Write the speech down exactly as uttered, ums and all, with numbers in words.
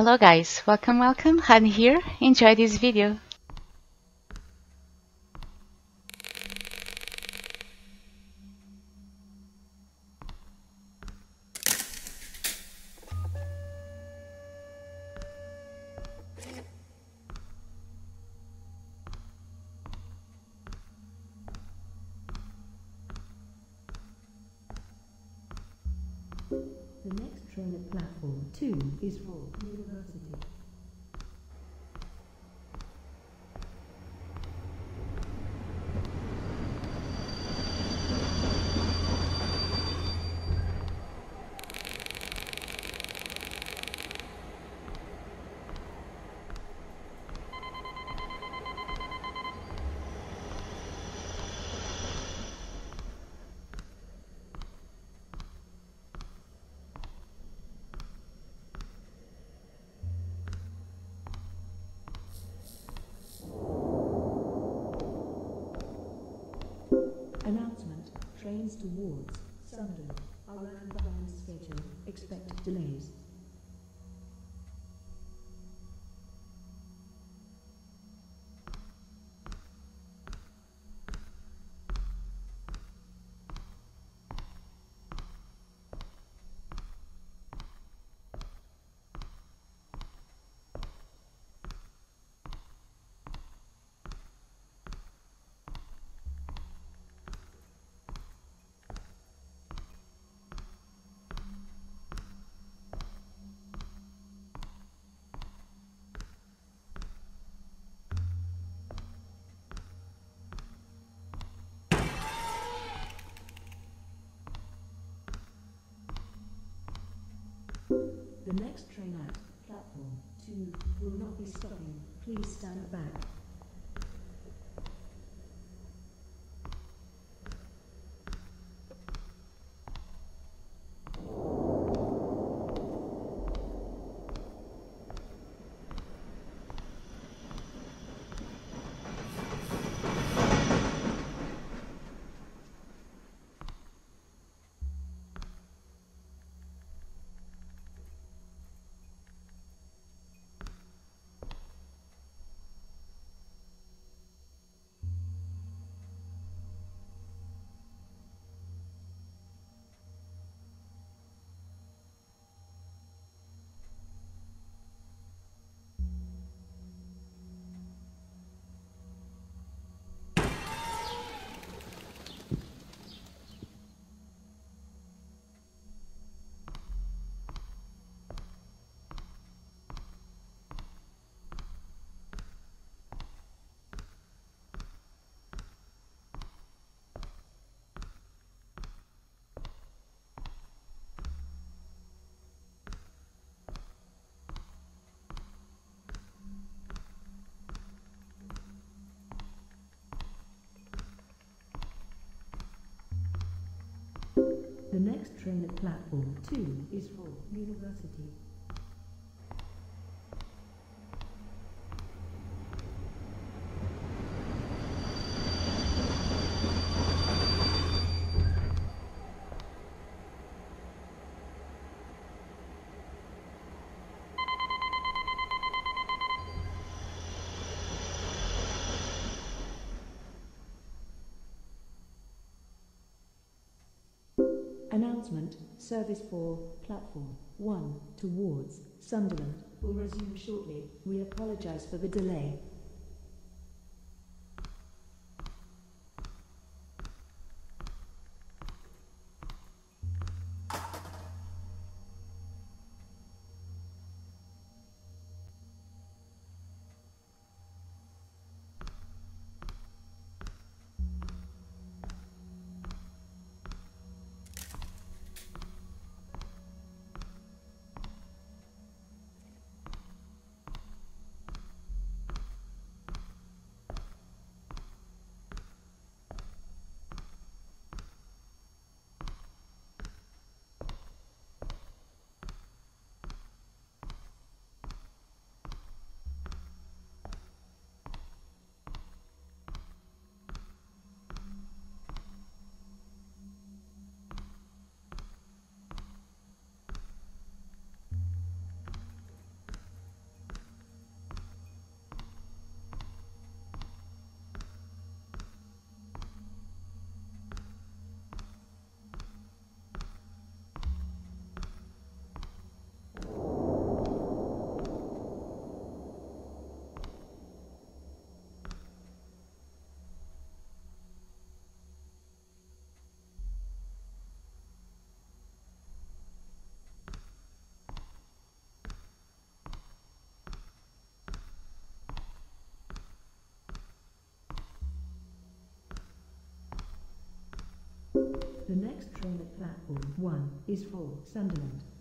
Hello guys, welcome welcome, Han here. Enjoy this video. The next train at platform two is for University. Announcement. Trains towards Sunderland are running behind schedule. Expect delays. The next train at platform two will not be stopping. Please stand back. The next train at platform two is for University. Announcement. Service for platform one towards Sunderland will resume shortly. We apologize for the delay. The next train at platform one is for Sunderland.